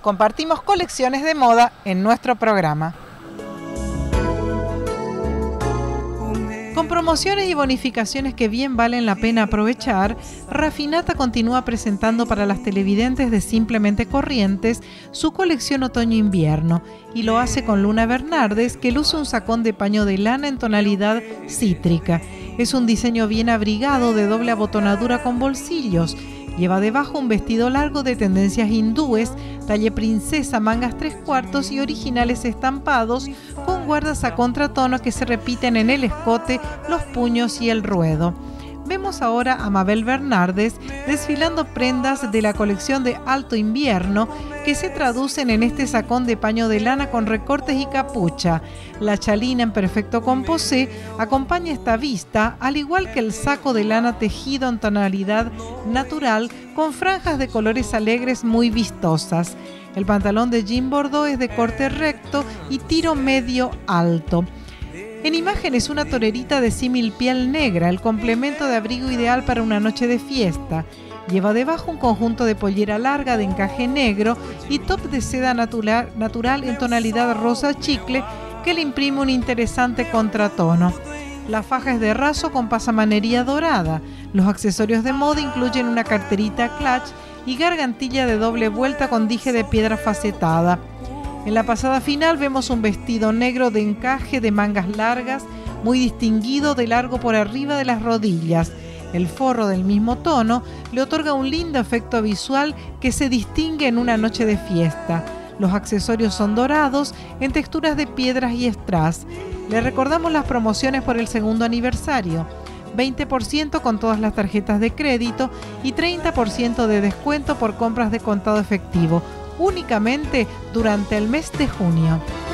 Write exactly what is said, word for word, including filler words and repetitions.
compartimos colecciones de moda en nuestro programa. Con promociones y bonificaciones que bien valen la pena aprovechar, Rafinata continúa presentando para las televidentes de Simplemente Corrientes su colección otoño-invierno y lo hace con Luna Bernardes, que luce un sacón de paño de lana en tonalidad cítrica. Es un diseño bien abrigado de doble abotonadura con bolsillos. Lleva debajo un vestido largo de tendencias hindúes, talle princesa, mangas tres cuartos y originales estampados con guardas a contratono que se repiten en el escote, los puños y el ruedo. Vemos ahora a Mabel Bernardes desfilando prendas de la colección de alto invierno que se traducen en este sacón de paño de lana con recortes y capucha. La chalina en perfecto composé acompaña esta vista, al igual que el saco de lana tejido en tonalidad natural con franjas de colores alegres muy vistosas. El pantalón de jean bordó es de corte recto y tiro medio alto. En imágenes, una torerita de símil piel negra, el complemento de abrigo ideal para una noche de fiesta. Lleva debajo un conjunto de pollera larga de encaje negro y top de seda natural, natural en tonalidad rosa chicle que le imprime un interesante contratono. La faja es de raso con pasamanería dorada. Los accesorios de moda incluyen una carterita clutch y gargantilla de doble vuelta con dije de piedra facetada. En la pasada final vemos un vestido negro de encaje de mangas largas, muy distinguido, de largo por arriba de las rodillas. El forro del mismo tono le otorga un lindo efecto visual que se distingue en una noche de fiesta. Los accesorios son dorados en texturas de piedras y strass. Le recordamos las promociones por el segundo aniversario. veinte por ciento con todas las tarjetas de crédito y treinta por ciento de descuento por compras de contado efectivo, únicamente durante el mes de junio.